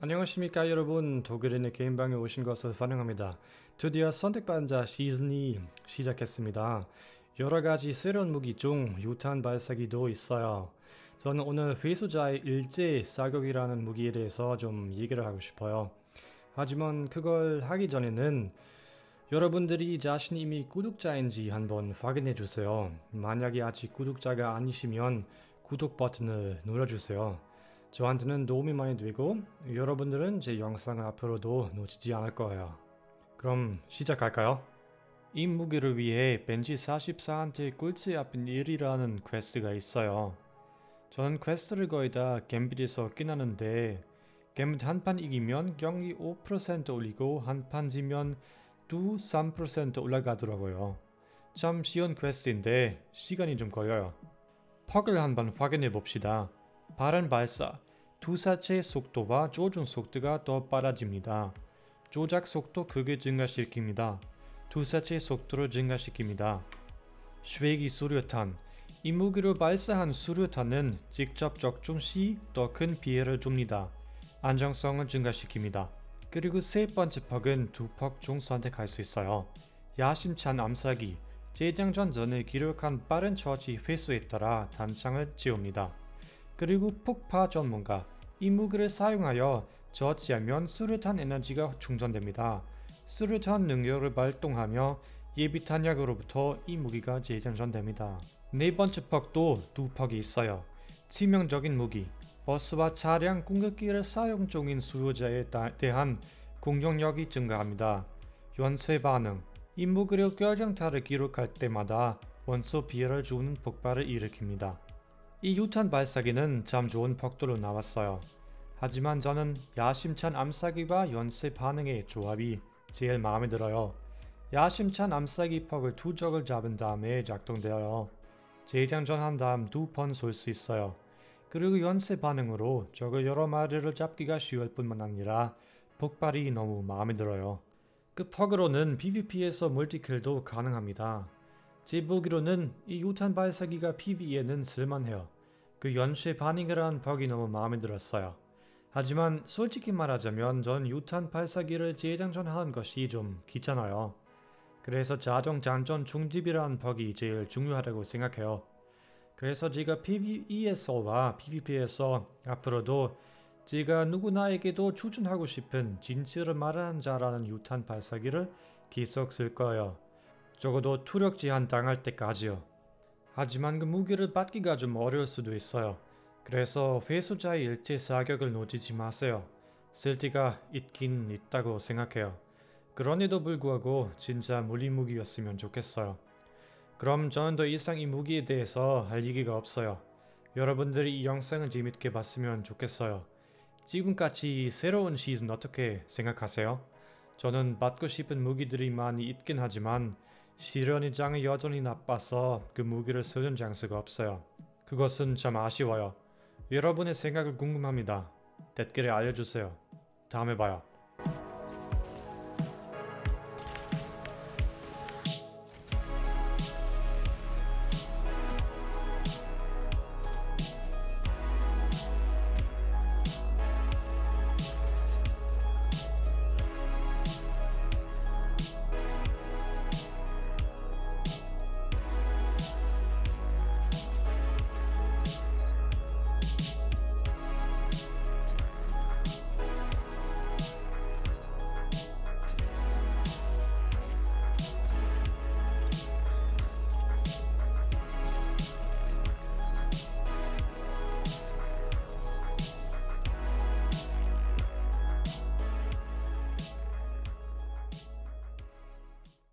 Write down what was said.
안녕하십니까 여러분. 독일인의 게임방에 오신 것을 환영합니다. 드디어 선택받은 자 시즌이 시작했습니다. 여러가지 새로운 무기 중 유탄 발사기도 있어요. 저는 오늘 회수자의 일제 사격이라는 무기에 대해서 좀 얘기를 하고 싶어요. 하지만 그걸 하기 전에는 여러분들이 자신이 이미 구독자인지 한번 확인해 주세요. 만약에 아직 구독자가 아니시면 구독 버튼을 눌러주세요. 저한테는 도움이 많이 되고 여러분들은 제 영상을 앞으로도 놓치지 않을 거예요. 그럼 시작할까요? 이 무기를 위해 벤지 44한테 꼴찌 앞인 1이라는 퀘스트가 있어요. 저는 퀘스트를 거의 다 갬빗에서 끝나는데 갬빗 한 판 이기면 경기 5% 올리고 한 판 지면 두 3% 올라가더라고요. 참 쉬운 퀘스트인데 시간이 좀 걸려요. 퍽을 한번 확인해 봅시다. 빠른 발사, 투사체 속도와 조준 속도가 더 빨라집니다. 조작 속도 크게 증가시킵니다. 투사체 속도를 증가시킵니다. 쉐기 수류탄, 이 무기로 발사한 수류탄은 직접 적중 시 더 큰 피해를 줍니다. 안정성을 증가시킵니다. 그리고 세 번째 퍽은 두 퍽 중 선택할 수 있어요. 야심찬 암사기, 재장전 전에 기록한 빠른 처치 회수에 따라 단창을 지웁니다. 그리고 폭파 전문가, 이 무기를 사용하여 처치하면 수류탄 에너지가 충전됩니다. 수류탄 능력을 발동하며 예비 탄약으로부터 이 무기가 재장전됩니다. 네 번째 퍽도 두 퍽이 있어요. 치명적인 무기, 버스와 차량 궁극기를 사용 중인 수요자에 대한 공격력이 증가합니다. 연쇄 반응, 이 무기로 결정타를 기록할 때마다 원소 피해를 주는 폭발을 일으킵니다. 이 유탄 발사기는 참 좋은 퍽도로 나왔어요. 하지만 저는 야심찬 암사기와 연쇄 반응의 조합이 제일 마음에 들어요. 야심찬 암사기 퍽을 두 적을 잡은 다음에 작동되어요. 재장전한 다음 두 번 쏠 수 있어요. 그리고 연쇄 반응으로 적을 여러 마리를 잡기가 쉬울 뿐만 아니라 폭발이 너무 마음에 들어요. 그 퍽으로는 PVP에서 멀티킬도 가능합니다. 제 보기로는 이 유탄 발사기가 PVE에는 쓸만해요. 그 연쇄 반응이라는 퍽이 너무 마음에 들었어요. 하지만 솔직히 말하자면 전 유탄 발사기를 재장전하는 것이 좀 귀찮아요. 그래서 자동 장전 중집이라는 퍽이 제일 중요하다고 생각해요. 그래서 제가 PVE에서와 PVP에서 앞으로도 제가 누구나에게도 추천하고 싶은 진실을 말하는 자라는 유탄 발사기를 계속 쓸 거예요. 적어도 투력 제한 당할 때까지요. 하지만 그 무기를 받기가 좀 어려울 수도 있어요. 그래서 회수자의 일제 사격을 놓치지 마세요. 쓸데가 있긴 있다고 생각해요. 그럼에도 불구하고 진짜 물리무기였으면 좋겠어요. 그럼 저는 더 이상 이 무기에 대해서 할 얘기가 없어요. 여러분들이 이 영상을 재밌게 봤으면 좋겠어요. 지금까지 새로운 시즌 어떻게 생각하세요? 저는 받고 싶은 무기들이 많이 있긴 하지만 실현의 장이 여전히 나빠서 그 무기를 쓰는 장소가 없어요. 그것은 참 아쉬워요. 여러분의 생각을 궁금합니다. 댓글에 알려주세요. 다음에 봐요.